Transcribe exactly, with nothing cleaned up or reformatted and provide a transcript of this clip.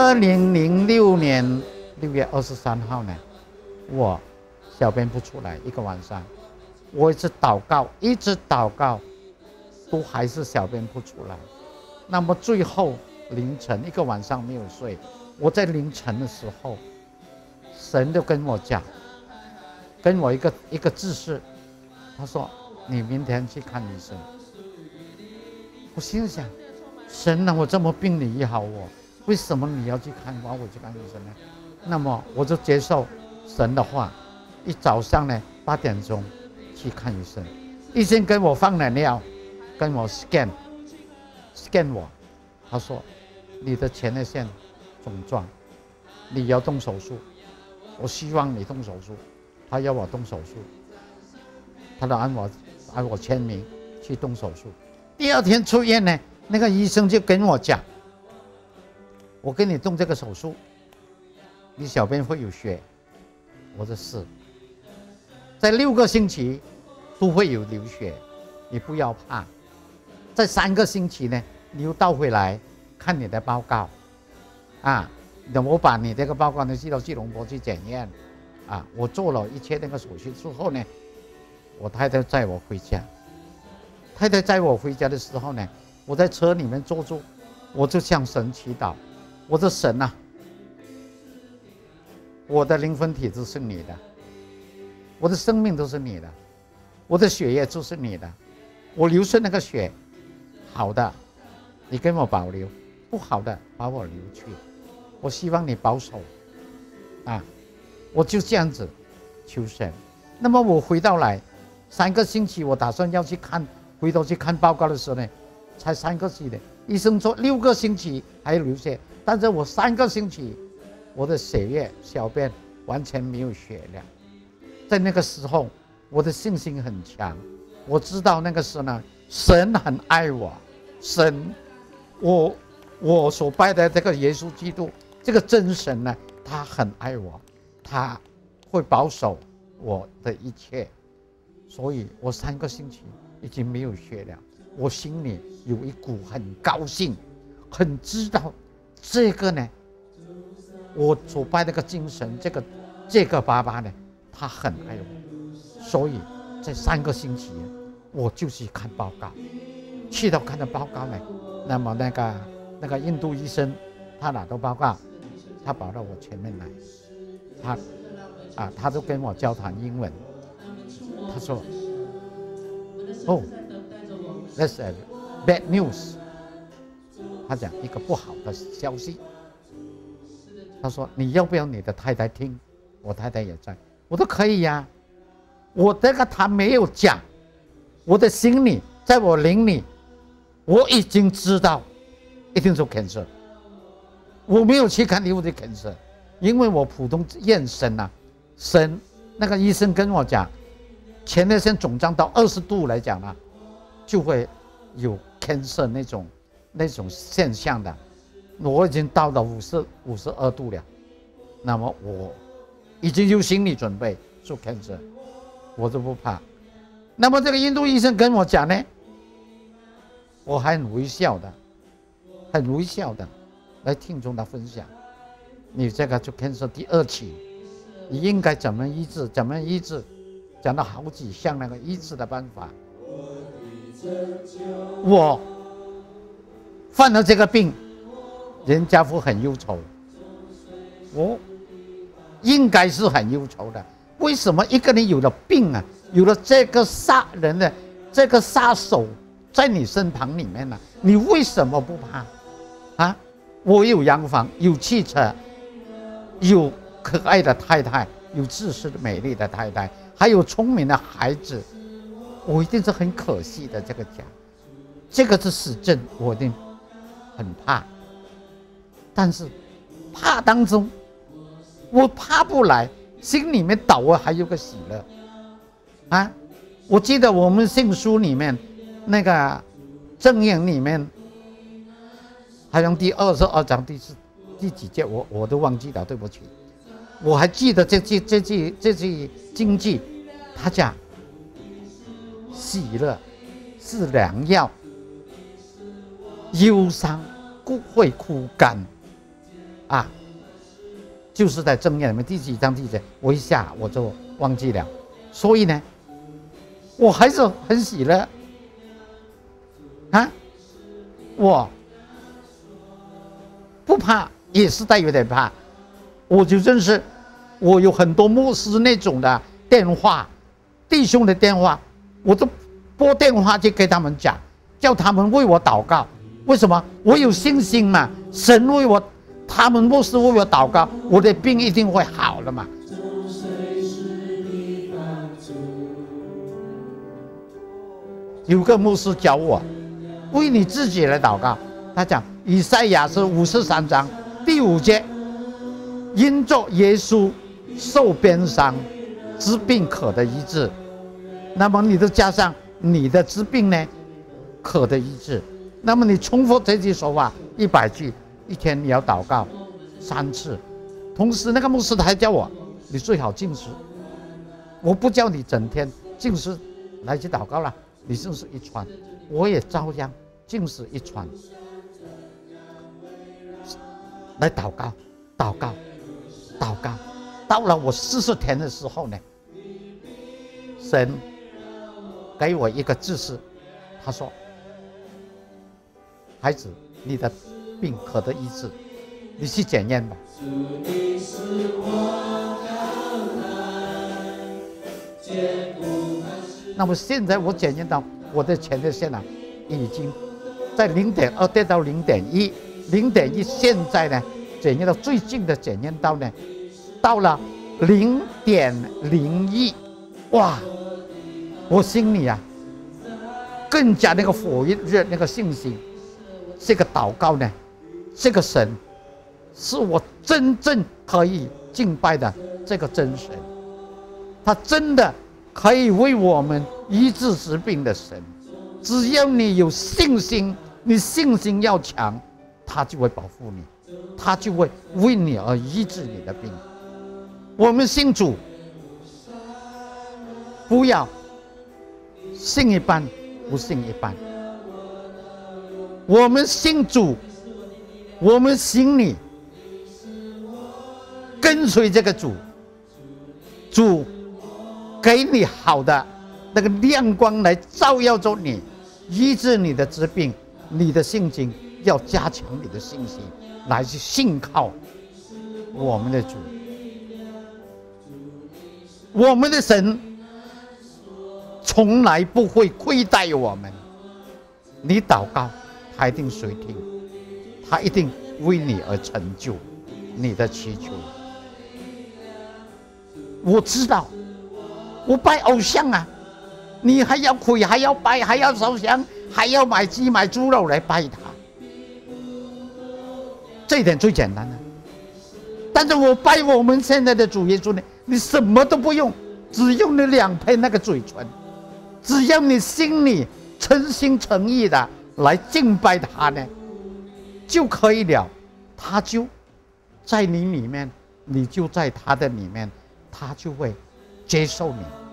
二零零六年六月二十三号呢，我小便不出来一个晚上，我一直祷告，一直祷告，都还是小便不出来。那么最后凌晨一个晚上没有睡，我在凌晨的时候，神就跟我讲，跟我一个一个指示，他说你明天去看医生。我心想，神啊，我这么病你医好我，为什么你要去看我我去看医生呢？那么我就接受神的话，一早上呢八点钟去看医生，医生跟我放了尿，跟我 scan scan 我，他说你的前列腺肿胀，你要动手术，我希望你动手术，他要我动手术，他就按我按我签名去动手术。第二天出院呢，那个医生就跟我讲，我给你动这个手术，你小便会有血。我说是，在六个星期都会有流血，你不要怕。在三个星期呢，你又倒回来看你的报告，啊，我把你这个报告呢寄到吉隆坡去检验，啊，我做了一切那个手续之后呢，我太太载我回家。太太载我回家的时候呢，我在车里面坐住，我就向神祈祷，我说神啊，我的灵魂体质是你的，我的生命都是你的，我的血液就是你的，我流出那个血，好的你跟我保留，不好的把我流去，我希望你保守啊，我就这样子求神。那么我回到来三个星期，我打算要去看，回头去看报告的时候呢，才三个星期，医生说六个星期还有流血，但是我三个星期我的血液小便完全没有血了。在那个时候我的信心很强，我知道那个时候呢，神很爱我，神我我所拜的这个耶稣基督这个真神呢，他很爱我，他会保守我的一切，所以我三个星期已经没有血了。我心里有一股很高兴，很知道这个呢，我所拜那个精神，这个这个爸爸呢，他很爱我，所以在三个星期我就去看报告，去到看到报告呢，那么那个那个印度医生他拿到报告，他跑到我前面来，他啊他就跟我交谈英文，他说哦 that's a bad news， 他讲一个不好的消息，他说你要不要你的太太听，我太太也在，我说可以呀、啊，我这个他没有讲，我的心里在我灵里我已经知道一定是 cancer， 我没有去看你的 cancer， 因为我普通验神啊，神那个医生跟我讲，前列腺肿胀到二十度来讲啊，就会有 cancer 那种那种现象的。我已经到了五十五十二度了，那么我已经有心理准备做 cancer， 我就不怕。那么这个印度医生跟我讲呢，我还很微笑的，很微笑的来听从他分享，你这个做 cancer 第二期，你应该怎么医治，怎么医治，讲了好几项那个医治的办法。我犯了这个病，人家会很忧愁，我应该是很忧愁的。为什么一个人有了病啊，有了这个杀人的这个杀手在你身旁里面呢、啊，你为什么不怕啊？我有洋房，有汽车，有可爱的太太，有知识的美丽的太太，还有聪明的孩子，我一定是很可惜的。这个家，这个是死症，我一定很怕。但是怕当中，我怕不来，心里面倒啊还有个喜乐啊！我记得我们信书里面那个正言里面，好像第二十二章第四第几节，我我都忘记了，对不起。我还记得这句这句这句经句，他讲喜乐是良药，忧伤会枯干。 啊，就是在箴言里面第几章第几节，我一下我就忘记了。所以呢，我还是很喜乐啊，我不怕，也是带有点怕。我就认识，我有很多牧师那种的电话，弟兄的电话，我都拨电话去给他们讲，叫他们为我祷告。为什么？我有信心嘛，神为我，他们牧师为我祷告，我的病一定会好了嘛。有个牧师教我，为你自己来祷告。他讲以赛亚是五十三章第五节，因着耶稣受鞭伤，治病可得医治。那么你就加上你的治病呢，可得医治。那么你重复这句说话一百句，一天你要祷告三次。同时那个牧师还叫我，你最好禁食。我不叫你整天禁食来去祷告了，你禁食一串，我也照样禁食一串来祷告，祷告，祷告。到了我四十天的时候呢，神给我一个指示，他说：“孩子，你的病可得医治，你去检验吧。”那么现在我检验到我的前列腺啊，已经在零点二跌到零点一，零点一现在呢检验到最近的检验到呢，到了零点零一，哇！我心里啊更加那个火热那个信心。这个祷告呢，这个神是我真正可以敬拜的这个真神，他真的可以为我们医治疾病的神。只要你有信心，你信心要强，他就会保护你，他就会为你而医治你的病。我们信主，不要信一半，不信一半。我们信主，我们信你，跟随这个主，主给你好的那个亮光来照耀着你，医治你的疾病。你的信心要加强，你的信心来去信靠我们的主，我们的神从来不会亏待我们。你祷告，他一定垂听，他一定为你而成就你的祈求。我知道，我拜偶像啊，你还要跪，还要拜，还要烧香，还要买鸡买猪肉来拜他，这一点最简单的。但是我拜我们现在的主耶稣呢，你什么都不用，只用你两片那个嘴唇，只要你心里诚心诚意的来敬拜他呢，就可以了。他就在你里面，你就在他的里面，他就会接受你。